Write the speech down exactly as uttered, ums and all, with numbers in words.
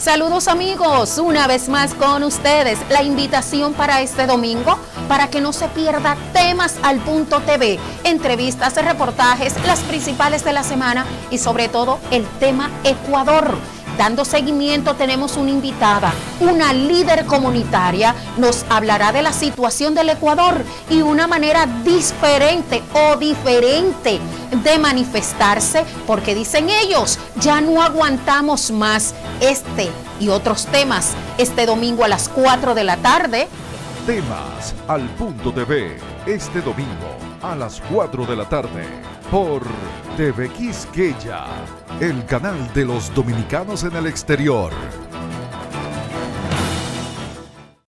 Saludos amigos, una vez más con ustedes. La invitación para este domingo, para que no se pierda Temas al Punto T V, entrevistas, reportajes, las principales de la semana y sobre todo el tema Ecuador. Dando seguimiento tenemos una invitada, una líder comunitaria, nos hablará de la situación del Ecuador y una manera diferente o diferente de manifestarse, porque dicen ellos, ya no aguantamos más este y otros temas este domingo a las cuatro de la tarde. Temas al Punto T V, este domingo a las cuatro de la tarde, por T V Quisqueya, el canal de los dominicanos en el exterior.